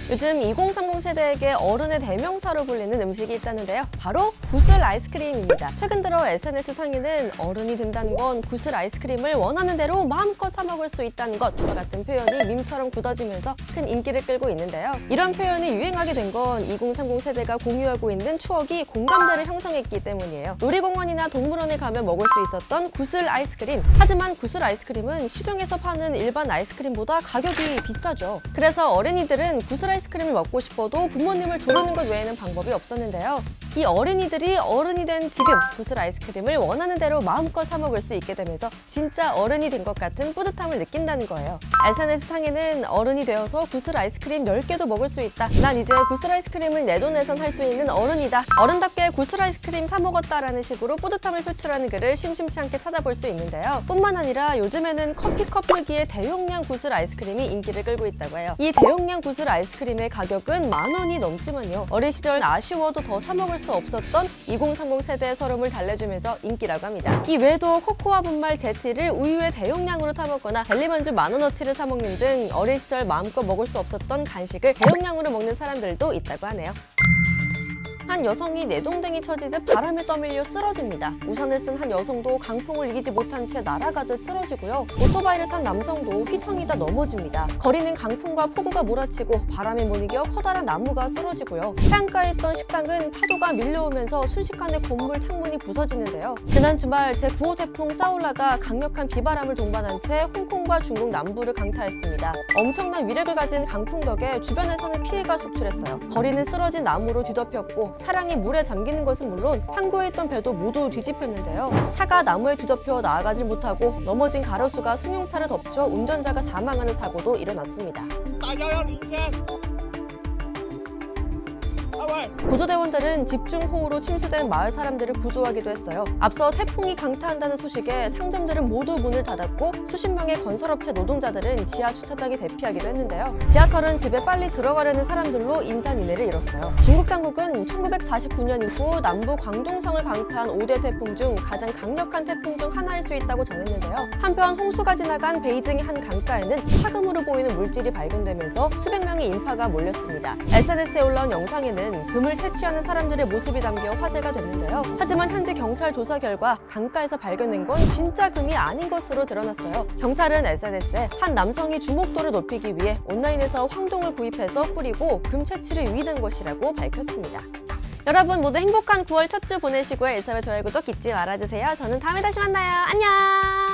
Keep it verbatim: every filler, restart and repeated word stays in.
요즘 이공삼공 세대에게 어른의 대명사로 불리는 음식이 있다는데요. 바로 구슬 아이스크림입니다. 최근 들어 에스엔에스 상에는 어른이 된다는 건 구슬 아이스크림을 원하는 대로 마음껏 사 먹을 수 있다는 것과 같은 표현이 밈처럼 굳어지면서 큰 인기를 끌고 있는데요. 이런 표현이 유행하게 된 건 이공삼공 세대가 공유하고 있는 추억이 공감대를 형성했기 때문이에요. 놀이공원이나 동물원에 가면 먹을 수 있었던 구슬 아이스크림. 하지만 구슬 아이스크림은 시중에서 파는 일반 아이스크림보다 가격이 비싸죠. 그래서 어린이들은 구슬 아이스크림을 먹고 싶어도 부모님을 조르는 것 외에는 방법이 없었는데요. 이 어린이들이 어른이 된 지금 구슬 아이스크림을 원하는 대로 마음껏 사 먹을 수 있게 되면서 진짜 어른이 된 것 같은 뿌듯함을 느낀다는 거예요. 에스엔에스 상에는 어른이 되어서 구슬 아이스크림 열 개도 먹을 수 있다. 난 이제 구슬 아이스크림을 내 돈 내선 할 수 있는 어른이다. 어른답게 구슬 아이스크림 사 먹었다라는 식으로 뿌듯함을 표출하는 글을 심심치 않게 찾아볼 수 있는데요. 뿐만 아니라 요즘에는 커피컵 크기의 대용량 구슬 아이스크림이 인기를 끌고 있다고 해요. 이 대용량 구슬 아이스크림의 가격은 만 원이 넘지만요. 어린 시절 아쉬워도 더 사 먹을 수 없었던 이공삼공 세대의 서름을 달래주면서 인기라고 합니다. 이 외에도 코코아 분말 제티를 우유에 대용량으로 타먹거나 델리만주 만원어치를 사 먹는 등 어린 시절 마음껏 먹을 수 없었던 간식을 대용량으로 먹는 사람들도 있다고 하네요. 한 여성이 내동댕이 쳐지듯 바람에 떠밀려 쓰러집니다. 우산을 쓴 한 여성도 강풍을 이기지 못한 채 날아가듯 쓰러지고요. 오토바이를 탄 남성도 휘청이다 넘어집니다. 거리는 강풍과 폭우가 몰아치고 바람에 못 이겨 커다란 나무가 쓰러지고요. 해안가에 있던 식당은 파도가 밀려오면서 순식간에 건물 창문이 부서지는데요. 지난 주말 제구 호 태풍 사울라가 강력한 비바람을 동반한 채 홍콩과 중국 남부를 강타했습니다. 엄청난 위력을 가진 강풍 덕에 주변에서는 피해가 속출했어요. 거리는 쓰러진 나무로 뒤덮였고 차량이 물에 잠기는 것은 물론 항구에 있던 배도 모두 뒤집혔는데요. 차가 나무에 뒤덮여 나아가지 못하고 넘어진 가로수가 승용차를 덮쳐 운전자가 사망하는 사고도 일어났습니다. 구조대원들은 집중호우로 침수된 마을 사람들을 구조하기도 했어요. 앞서 태풍이 강타한다는 소식에 상점들은 모두 문을 닫았고 수십 명의 건설업체 노동자들은 지하 주차장에 대피하기도 했는데요. 지하철은 집에 빨리 들어가려는 사람들로 인산인해를 이뤘어요. 중국 당국은 천구백사십구 년 이후 남부 광둥성을 강타한 오 대 태풍 중 가장 강력한 태풍 중 하나일 수 있다고 전했는데요. 한편 홍수가 지나간 베이징의 한 강가에는 사금으로 보이는 물질이 발견되면서 수백 명의 인파가 몰렸습니다. 에스엔에스에 올라온 영상에는 금을 채취하는 사람들의 모습이 담겨 화제가 됐는데요. 하지만 현지 경찰 조사 결과 강가에서 발견된 건 진짜 금이 아닌 것으로 드러났어요. 경찰은 에스엔에스에 한 남성이 주목도를 높이기 위해 온라인에서 황동을 구입해서 뿌리고 금 채취를 유인한 것이라고 밝혔습니다. 여러분 모두 행복한 구월 첫 주 보내시고요. 일사회 좋아요 구독 잊지 말아주세요. 저는 다음에 다시 만나요. 안녕!